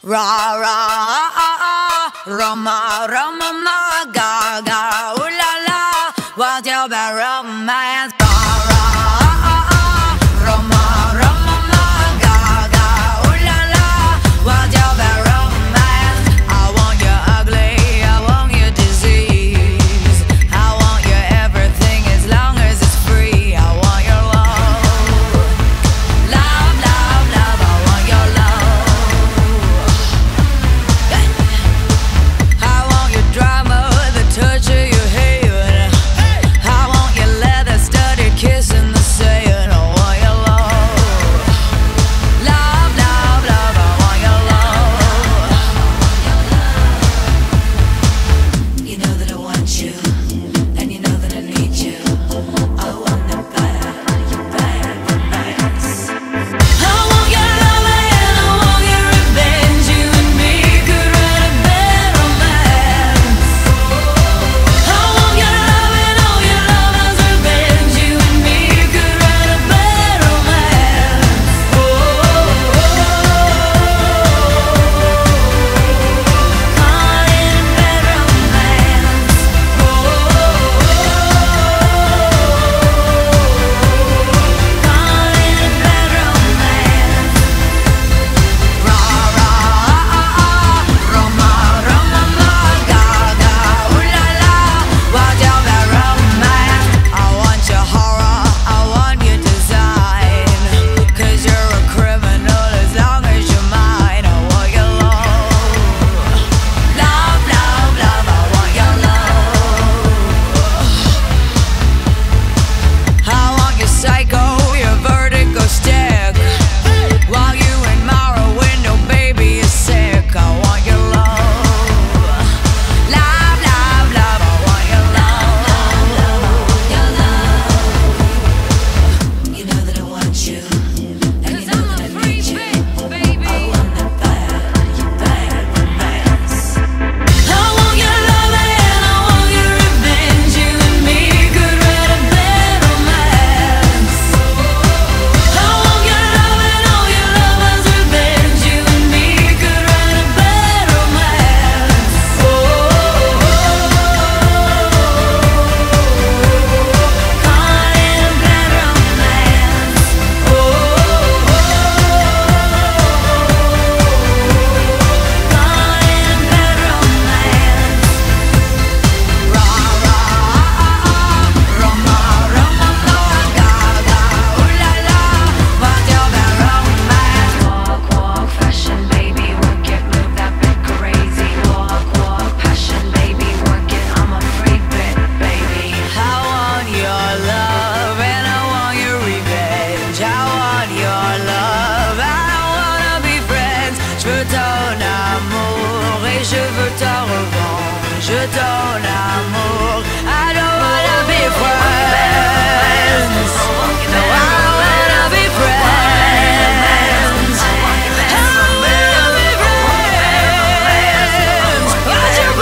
Ra ra, Roma, Roma, ma, Gaga, ooh la la, what's your bad romance? Ra ra, Roma, Roma, ma, Gaga, ooh la la, what's your bad romance? I want you ugly, I want you disease, I want you everything as long as it's free. I want your love, love, love, love. I want your love. Drama, the touch of your hair. I want your leather studded kiss in the sand. I want your love, love, love, love. I want your love. You know that I want you, and you know that I need you. I want that bad romance. I want your love and I want your revenge. You and me could write a bad romance. Je donne amour. I don't wanna be friends. No, I wanna be friends. I wanna be friends. What's your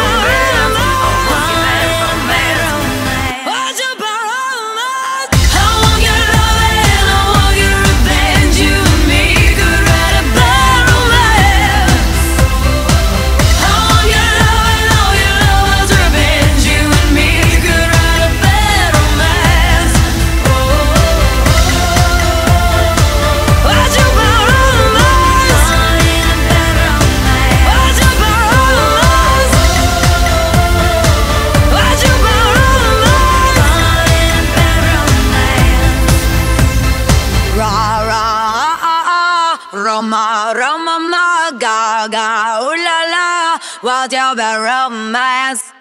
romance? What's your romance? I want your love and I want your revenge. You and me could write a bad romance. I want your love and all your lovers revenge. You and me could write a bad romance. What's your romance? What's your romance? What's your romance? Ra ra, Roma, Roma, ma, Gaga, ooh la la, what's your bad romance?